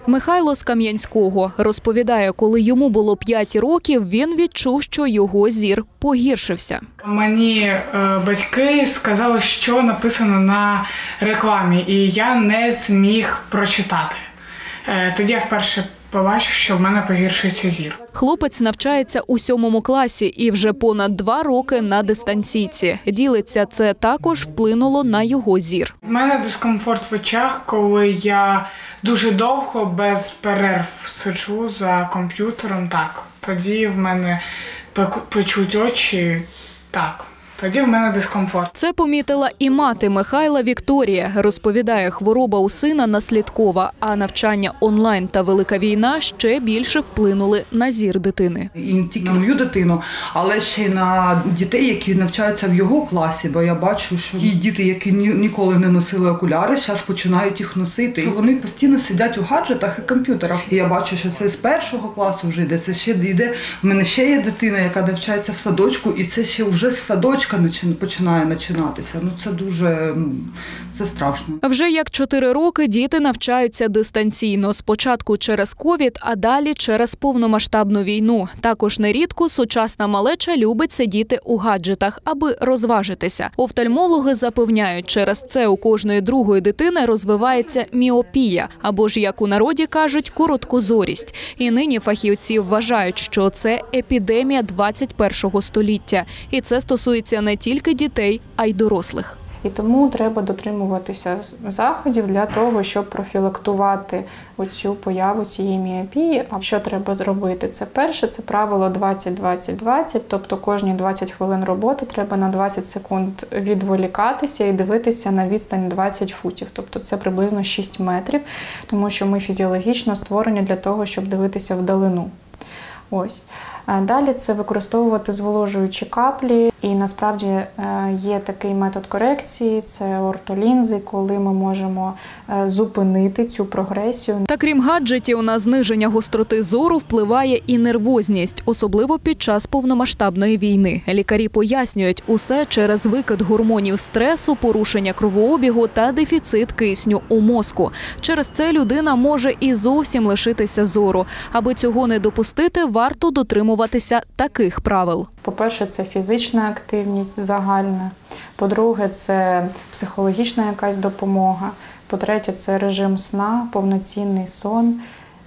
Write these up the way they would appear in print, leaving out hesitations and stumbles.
Михайло з Кам'янського розповідає, коли йому було 5 років, він відчув, що його зір погіршився. Мені батьки сказали, що написано на рекламі, і я не зміг прочитати. Тоді я вперше побачив, що в мене погіршується зір. Хлопець навчається у 7 класі і вже понад 2 роки на дистанційці. Ділиться, це також вплинуло на його зір. У мене дискомфорт в очах, коли я дуже довго без перерв сиджу за комп'ютером. Так, тоді в мене печуть очі. Так. Тоді в мене дискомфорт. Це помітила і мати Михайла Вікторія. Розповідає, хвороба у сина наслідкова, а навчання онлайн та велика війна ще більше вплинули на зір дитини. І не тільки мою дитину, але ще й на дітей, які навчаються в його класі. Бо я бачу, що ті діти, які ніколи не носили окуляри, зараз починають їх носити. Вони постійно сидять у гаджетах і комп'ютерах. І я бачу, що це з 1 класу вже йде. Це ще йде. В мене ще є дитина, яка навчається в садочку, і це ще вже з садочка починає починатися. Це дуже, це страшно. Вже як 4 роки діти навчаються дистанційно. Спочатку через ковід, а далі через повномасштабну війну. Також нерідко сучасна малеча любить сидіти у гаджетах, аби розважитися. Офтальмологи запевняють, через це у кожної другої дитини розвивається міопія, або ж, як у народі кажуть, короткозорість. І нині фахівці вважають, що це епідемія 21-го століття. І це стосується не тільки дітей, а й дорослих. І тому треба дотримуватися заходів для того, щоб профілактувати оцю появу цієї міопії. А що треба зробити? Це перше, це правило 20-20-20, тобто кожні 20 хвилин роботи треба на 20 секунд відволікатися і дивитися на відстань 20 футів, тобто це приблизно 6 метрів, тому що ми фізіологічно створені для того, щоб дивитися вдалину. Ось. Далі це використовувати зволожуючі каплі, і насправді є такий метод корекції, це ортолінзи, коли ми можемо зупинити цю прогресію. Та крім гаджетів, на зниження гостроти зору впливає і нервозність, особливо під час повномасштабної війни. Лікарі пояснюють, усе через викид гормонів стресу, порушення кровообігу та дефіцит кисню у мозку. Через це людина може і зовсім лишитися зору. Аби цього не допустити, варто дотримуватися таких правил. По-перше, це фізична активність загальна. По-друге, це психологічна якась допомога. По-третє, це режим сна, повноцінний сон.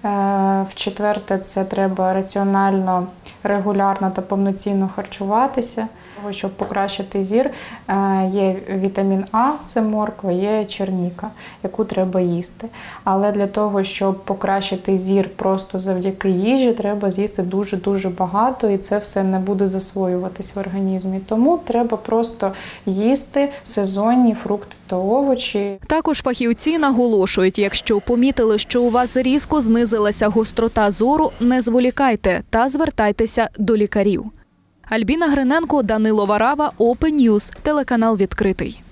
В-четверте, це треба раціонально, регулярно та повноцінно харчуватися. Щоб покращити зір, є вітамін А, це морква, є черніка, яку треба їсти. Але для того, щоб покращити зір просто завдяки їжі, треба з'їсти дуже-дуже багато, і це все не буде засвоюватись в організмі. Тому треба просто їсти сезонні фрукти та овочі. Також фахівці наголошують, якщо помітили, що у вас різко знизилася гострота зору, не зволікайте та звертайтеся до лікарів. Альбіна Гриненко, Данило Варава, Open News, телеканал «Відкритий».